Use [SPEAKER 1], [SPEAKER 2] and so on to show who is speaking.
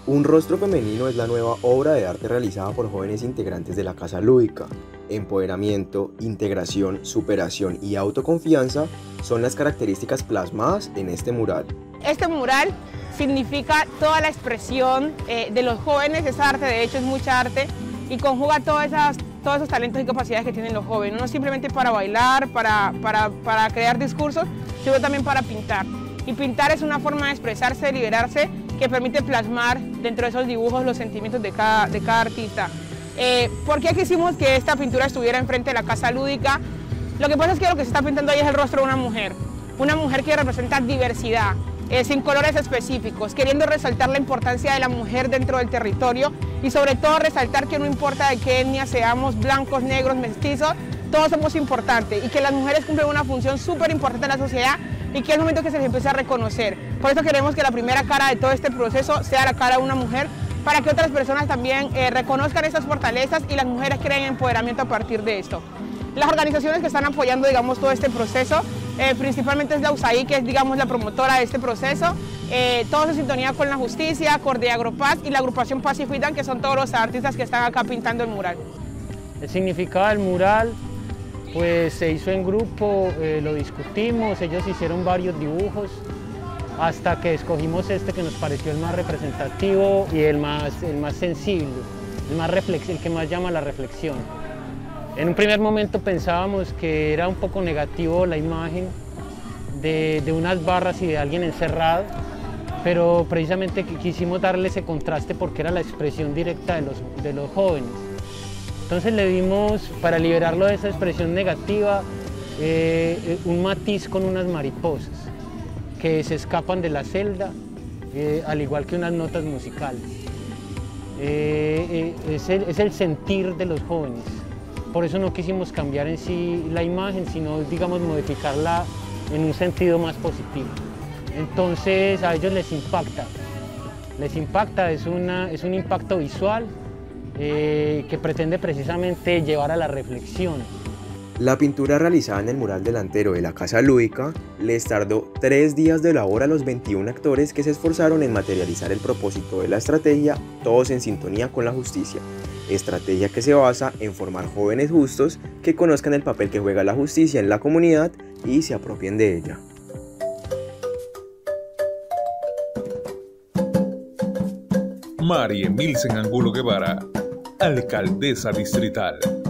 [SPEAKER 1] Un rostro femenino es la nueva obra de arte realizada por jóvenes integrantes de la Casa Lúdica. Empoderamiento, integración, superación y autoconfianza son las características plasmadas en este mural.
[SPEAKER 2] Este mural significa toda la expresión de los jóvenes, es arte, de hecho es mucha arte, y conjuga todos esos talentos y capacidades que tienen los jóvenes, no simplemente para bailar, para crear discursos, sino también para pintar. Y pintar es una forma de expresarse, de liberarse, que permite plasmar dentro de esos dibujos los sentimientos de cada artista. ¿Por qué quisimos que esta pintura estuviera enfrente de la Casa Lúdica? Lo que pasa es que lo que se está pintando ahí es el rostro de una mujer que representa diversidad, sin colores específicos, queriendo resaltar la importancia de la mujer dentro del territorio y sobre todo resaltar que no importa de qué etnia seamos, blancos, negros, mestizos, todos somos importantes y que las mujeres cumplen una función súper importante en la sociedad y que es el momento que se les empiece a reconocer. Por eso queremos que la primera cara de todo este proceso sea la cara de una mujer, para que otras personas también reconozcan esas fortalezas y las mujeres creen empoderamiento a partir de esto. Las organizaciones que están apoyando, digamos, todo este proceso, principalmente es la USAID, que es, digamos, la promotora de este proceso, todos en sintonía con la justicia, Cordia Agropaz y la agrupación Pacifidan, que son todos los artistas que están acá pintando el mural.
[SPEAKER 3] El significado del mural, pues se hizo en grupo, lo discutimos, ellos hicieron varios dibujos, hasta que escogimos este que nos pareció el más representativo y el más sensible, el que más llama a la reflexión. En un primer momento pensábamos que era un poco negativo la imagen de unas barras y de alguien encerrado, pero precisamente quisimos darle ese contraste porque era la expresión directa de los jóvenes. Entonces le dimos, para liberarlo de esa expresión negativa, un matiz con unas mariposas que se escapan de la celda, al igual que unas notas musicales. Es el sentir de los jóvenes. Por eso no quisimos cambiar en sí la imagen, sino, digamos, modificarla en un sentido más positivo. Entonces a ellos les impacta, es un impacto visual que pretende precisamente llevar a la reflexión.
[SPEAKER 1] La pintura realizada en el mural delantero de la Casa Lúdica les tardó 3 días de labor a los 21 actores que se esforzaron en materializar el propósito de la estrategia, todos en sintonía con la justicia. Estrategia que se basa en formar jóvenes justos que conozcan el papel que juega la justicia en la comunidad y se apropien de ella.
[SPEAKER 4] María Emilsen Angulo Guevara, alcaldesa distrital.